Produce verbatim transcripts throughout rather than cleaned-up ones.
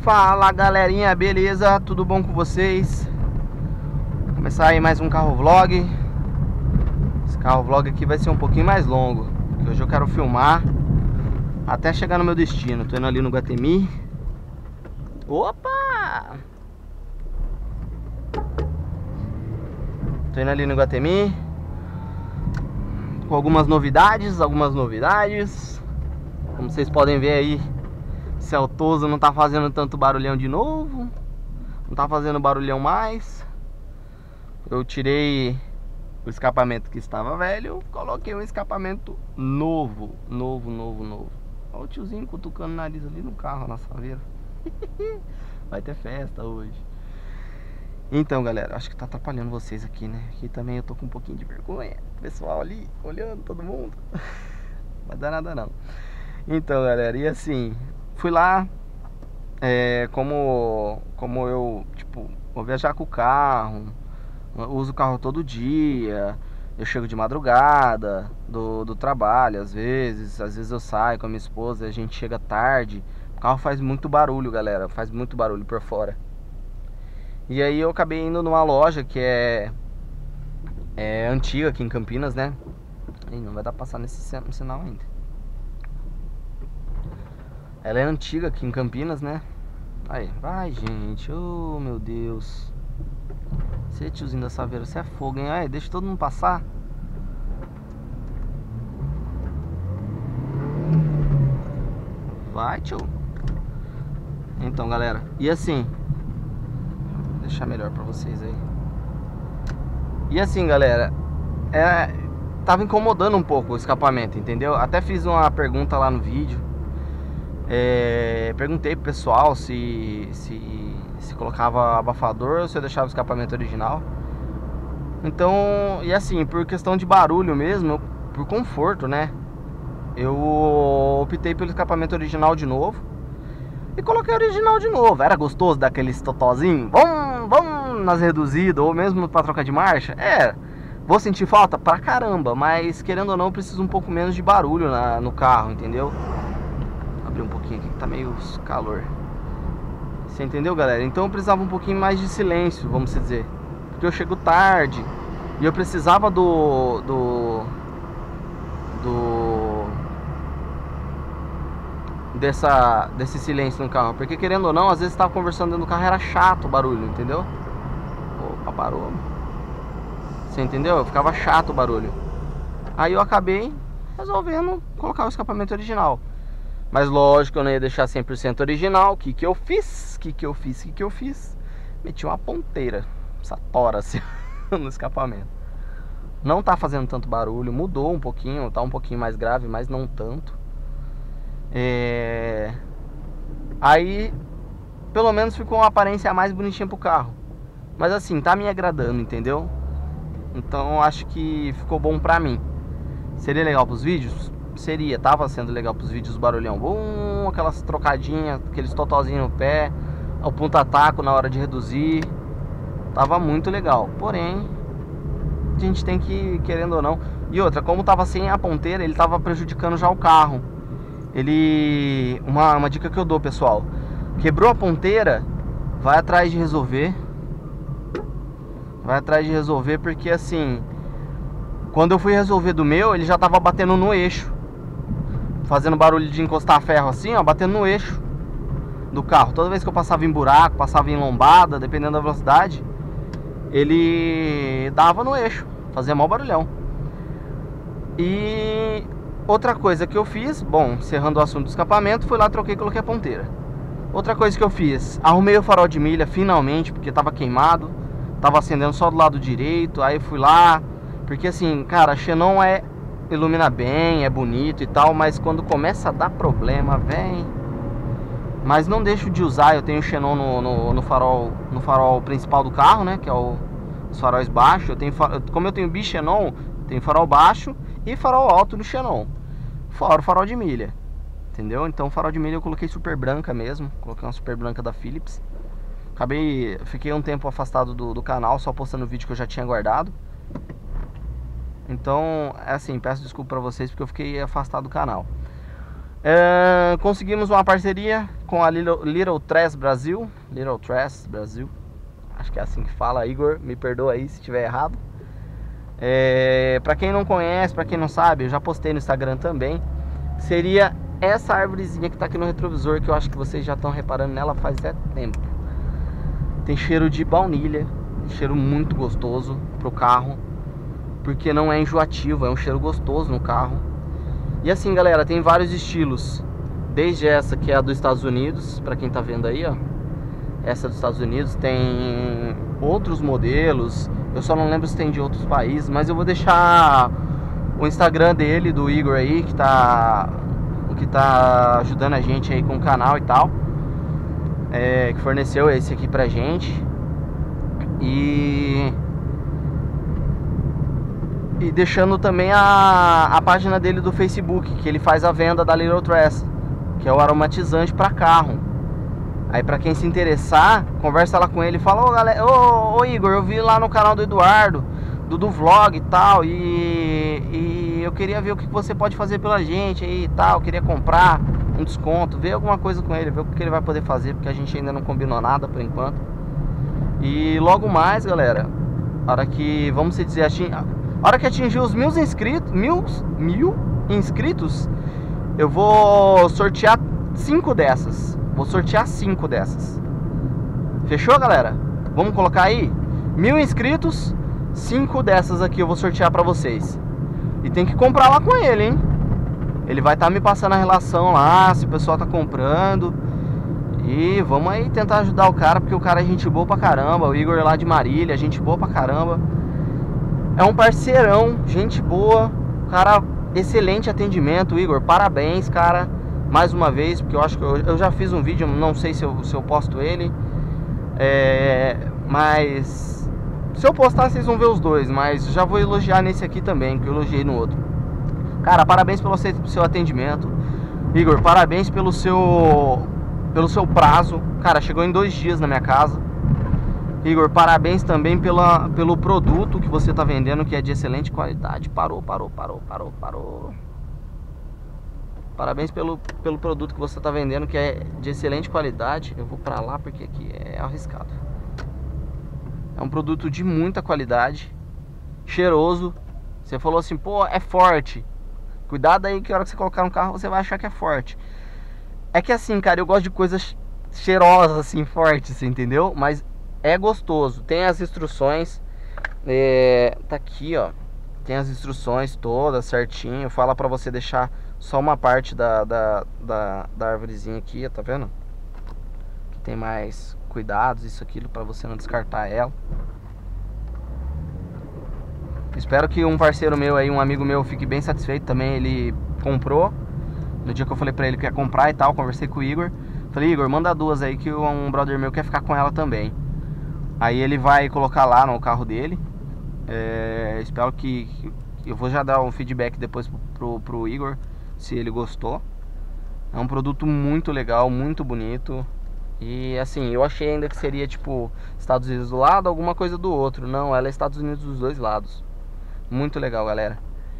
Fala galerinha, beleza? Tudo bom com vocês? Vou começar aí mais um carro vlog. Esse carro vlog aqui vai ser um pouquinho mais longo, porque hoje eu quero filmar até chegar no meu destino. Tô indo ali no Guatemi. Opa! Tô indo ali no Guatemi com algumas novidades, algumas novidades. Como vocês podem ver aí, Celtoso não tá fazendo tanto barulhão de novo. Não tá fazendo barulhão mais. Eu tirei o escapamento que estava velho, coloquei um escapamento novo. Novo, novo, novo. Olha o tiozinho cutucando o nariz ali no carro, na saveira. Vai ter festa hoje. Então galera, acho que tá atrapalhando vocês aqui, né? Aqui também eu tô com um pouquinho de vergonha. Pessoal ali, olhando todo mundo. Não vai dar nada não. Então galera, e assim, fui lá, é, como, como eu, tipo, vou viajar com o carro, uso o carro todo dia, eu chego de madrugada do, do trabalho, às vezes, às vezes eu saio com a minha esposa, a gente chega tarde, o carro faz muito barulho, galera, faz muito barulho por fora. E aí eu acabei indo numa loja que é, é antiga aqui em Campinas, né? Ih, não vai dar pra passar nesse sinal ainda. Ela é antiga aqui em Campinas, né? Aí, vai gente, oh meu Deus. Você tiozinho da saveira, você é fogo, hein? Aí, deixa todo mundo passar. Vai, tio. Então galera, e assim, vou deixar melhor pra vocês aí. E assim galera, é, tava incomodando um pouco o escapamento, entendeu? Até fiz uma pergunta lá no vídeo. É, perguntei pro pessoal se, se, se colocava abafador ou se eu deixava o escapamento original. Então, e assim, por questão de barulho mesmo, por conforto, né, eu optei pelo escapamento original de novo e coloquei o original de novo. Era gostoso daquele totozinho, vamos, vamos nas reduzidas ou mesmo pra trocar de marcha? É, vou sentir falta pra caramba, mas querendo ou não eu preciso um pouco menos de barulho na, no carro, entendeu? Abrir um pouquinho aqui que tá meio calor. Você entendeu, galera? Então eu precisava um pouquinho mais de silêncio, vamos dizer, porque eu chego tarde e eu precisava do do do dessa desse silêncio no carro, porque querendo ou não, às vezes tava conversando dentro do carro, era chato o barulho, entendeu? Opa, parou. Você entendeu? Eu ficava chato o barulho. Aí eu acabei resolvendo colocar o escapamento original. Mas lógico, eu não ia deixar cem por cento original. O que que eu fiz? O que que eu fiz? O que que eu fiz? Meti uma ponteira, essa tora assim, no escapamento. Não tá fazendo tanto barulho, mudou um pouquinho, tá um pouquinho mais grave, mas não tanto. É... Aí, pelo menos ficou uma aparência mais bonitinha pro carro. Mas assim, tá me agradando, entendeu? Então acho que ficou bom pra mim. Seria legal pros vídeos? Seria, tava sendo legal pros vídeos, barulhão bom, aquelas trocadinhas, aqueles totozinhos no pé, o ponta-taco na hora de reduzir. Tava muito legal, porém a gente tem que, querendo ou não. E outra, como tava sem a ponteira, ele tava prejudicando já o carro. Ele, uma, uma dica que eu dou, pessoal: quebrou a ponteira, vai atrás de resolver. Vai atrás de resolver, porque assim, quando eu fui resolver do meu, ele já tava batendo no eixo, fazendo barulho de encostar ferro assim, ó, batendo no eixo do carro. Toda vez que eu passava em buraco, passava em lombada, dependendo da velocidade, ele dava no eixo, fazia mau barulhão. E outra coisa que eu fiz, bom, encerrando o assunto do escapamento, fui lá, troquei e coloquei a ponteira. Outra coisa que eu fiz, arrumei o farol de milha finalmente, porque tava queimado, tava acendendo só do lado direito. Aí fui lá, porque assim, cara, a Xenon é, ilumina bem, é bonito e tal, mas quando começa a dar problema, vem. Mas não deixo de usar, eu tenho Xenon no, no, no farol, no farol principal do carro, né, que é o, os faróis baixos. Eu tenho, como eu tenho bi-Xenon, tenho farol baixo e farol alto no Xenon, fora o farol de milha, entendeu? Então o farol de milha eu coloquei super branca mesmo, coloquei uma super branca da Philips. Acabei, fiquei um tempo afastado do, do canal, só postando vídeo que eu já tinha guardado. Então, é assim, peço desculpa pra vocês porque eu fiquei afastado do canal. É, conseguimos uma parceria com a Little, Little Trash Brasil. Little Trash Brasil, acho que é assim que fala. Igor, me perdoa aí se estiver errado. É, pra quem não conhece, pra quem não sabe, eu já postei no Instagram também. Seria essa árvorezinha que tá aqui no retrovisor, que eu acho que vocês já estão reparando nela faz é tempo. Tem cheiro de baunilha, cheiro muito gostoso pro carro, porque não é enjoativo, é um cheiro gostoso no carro. E assim, galera, tem vários estilos. Desde essa que é a dos Estados Unidos, pra quem tá vendo aí, ó. Essa dos Estados Unidos. Tem outros modelos, eu só não lembro se tem de outros países, mas eu vou deixar o Instagram dele, do Igor aí, que tá, que tá ajudando a gente aí com o canal e tal, é, que forneceu esse aqui pra gente. E... E deixando também a, a página dele do Facebook, que ele faz a venda da Little Trash, que é o aromatizante para carro. Aí pra quem se interessar, conversa lá com ele e fala: Ô galera, ô, ô Igor, eu vi lá no canal do Eduardo, do, do vlog e tal, e, e eu queria ver o que você pode fazer pela gente aí e tal, eu queria comprar um desconto, ver alguma coisa com ele, ver o que ele vai poder fazer, porque a gente ainda não combinou nada por enquanto. E logo mais, galera, a hora que, vamos se dizer assim, a hora que atingir os mil inscritos, mil, mil inscritos, eu vou sortear cinco dessas. Vou sortear cinco dessas. Fechou, galera? Vamos colocar aí? Mil inscritos, cinco dessas aqui eu vou sortear pra vocês. E tem que comprar lá com ele, hein? Ele vai estar tá me passando a relação lá, se o pessoal tá comprando. E vamos aí tentar ajudar o cara, porque o cara é gente boa pra caramba. O Igor lá de Marília, gente boa pra caramba. É um parceirão, gente boa, cara, excelente atendimento. Igor, parabéns, cara, mais uma vez, porque eu acho que eu, eu já fiz um vídeo, não sei se eu, se eu posto ele, é, mas se eu postar vocês vão ver os dois, mas já vou elogiar nesse aqui também, que eu elogiei no outro. Cara, parabéns pelo seu, seu atendimento. Igor, parabéns pelo seu, pelo seu prazo, cara, chegou em dois dias na minha casa. Igor, parabéns também pela, pelo produto que você está vendendo, que é de excelente qualidade. Parou, parou, parou, parou, parou. Parabéns pelo, pelo produto que você está vendendo, que é de excelente qualidade. Eu vou para lá porque aqui é arriscado. É um produto de muita qualidade, cheiroso. Você falou assim, pô, é forte. Cuidado aí que a hora que você colocar no carro você vai achar que é forte. É que assim, cara, eu gosto de coisas cheirosas, assim, fortes, você entendeu? Mas é gostoso, tem as instruções, é, tá aqui, ó. Tem as instruções todas certinho. Fala pra você deixar só uma parte da, da, da, da árvorezinha aqui, tá vendo? Que tem mais cuidados, isso, aquilo, pra você não descartar ela. Espero que um parceiro meu aí, um amigo meu, fique bem satisfeito também. Ele comprou no dia que eu falei pra ele que ia comprar e tal. Conversei com o Igor, falei: Igor, manda duas aí que um brother meu quer ficar com ela também. Aí ele vai colocar lá no carro dele. É, espero que, que eu vou já dar um feedback depois pro, pro, pro Igor, se ele gostou. É um produto muito legal, muito bonito. E assim, eu achei ainda que seria tipo Estados Unidos do lado, alguma coisa do outro. Não, ela é Estados Unidos dos dois lados. Muito legal, galera.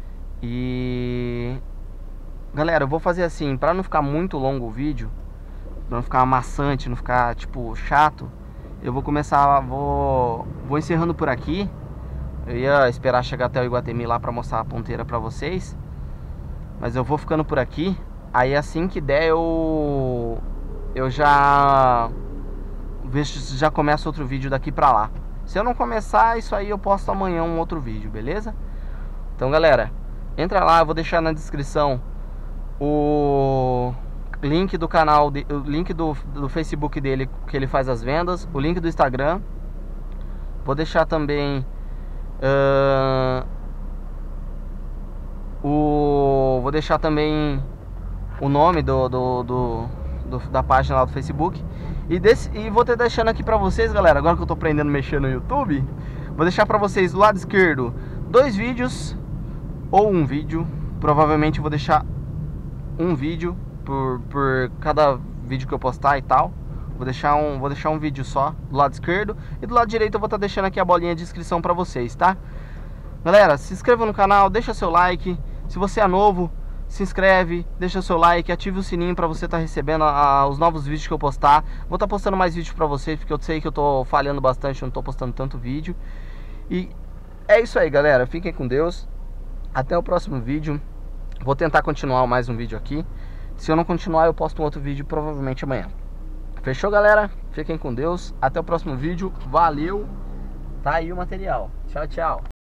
E galera, eu vou fazer assim, pra não ficar muito longo o vídeo, pra não ficar maçante, não ficar tipo chato, eu vou começar, vou, vou encerrando por aqui. Eu ia esperar chegar até o Iguatemi lá pra mostrar a ponteira pra vocês, mas eu vou ficando por aqui. Aí assim que der eu Eu já vejo se já começa outro vídeo daqui pra lá. Se eu não começar isso aí, eu posto amanhã um outro vídeo, beleza? Então galera, entra lá, eu vou deixar na descrição o link do canal, de, o link do, do Facebook dele, que ele faz as vendas, o link do Instagram. Vou deixar também uh, o vou deixar também o nome do, do, do, do da página lá do Facebook. E, desse, e vou ter deixando aqui pra vocês, galera, agora que eu tô aprendendo a mexer no YouTube, vou deixar pra vocês do lado esquerdo dois vídeos ou um vídeo. Provavelmente eu vou deixar um vídeo por, por cada vídeo que eu postar e tal. Vou deixar um, vou deixar um vídeo só do lado esquerdo, e do lado direito eu vou estar deixando aqui a bolinha de inscrição pra vocês, tá? Galera, se inscreva no canal, deixa seu like. Se você é novo, se inscreve, deixa seu like, ative o sininho pra você estar tá recebendo a, a, os novos vídeos que eu postar. Vou estar tá postando mais vídeos pra vocês, porque eu sei que eu tô falhando bastante, não tô postando tanto vídeo. E é isso aí, galera, fiquem com Deus. Até o próximo vídeo. Vou tentar continuar mais um vídeo aqui. Se eu não continuar, eu posto um outro vídeo provavelmente amanhã. Fechou, galera? Fiquem com Deus. Até o próximo vídeo. Valeu. Tá aí o material. Tchau, tchau.